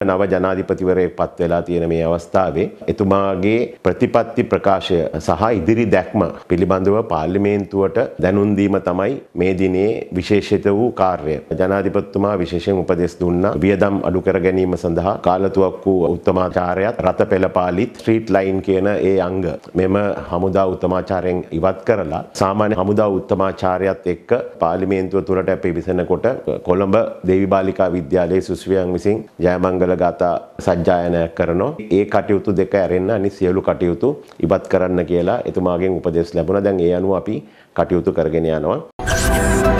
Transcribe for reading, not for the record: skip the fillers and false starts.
නව ජනාධිපතිවරයෙක් පත් වෙලා තියෙන මේ අවස්ථාවේ එතුමාගේ ප්‍රතිපත්ති ප්‍රකාශය සහ ඉදිරි දැක්ම පිළිබඳව පාර්ලිමේන්තුවට දැනුම් දීම තමයි මේ දිනේ විශේෂිත වූ කාර්යය. ජනාධිපතිතුමා විශේෂයෙන් උපදෙස් දුන්නා වියදම් අඩු කර ගැනීම සඳහා කාලතුවක්කු උත්තමාචාරයත් රත පෙළපාලිත් ස්ට්‍රීට් ලයින් කියන ඒ අංග මෙම හමුදා උත්තමාචාරයෙන් ඉවත් කරලා සාමාන්‍ය හමුදා උත්තමාචාරයත් එක්ක පාර්ලිමේන්තුව තුළට පිවිසෙනකොට කොළඹ දේවි බාලිකා විද්‍යාලයේ සුස්වියන් විසින් ජයමංගල ගාථා සජ්ජායනයක් කරනවා. ඒ කටයුතු දෙක ඇරෙන්න අනිත් සියලු කටයුතු ඉවත් කරන්න කියලා එතුමාගෙන් උපදෙස් ලැබුණා. දැන් ඒ අනුව අපි කටයුතු කරගෙන යනවා.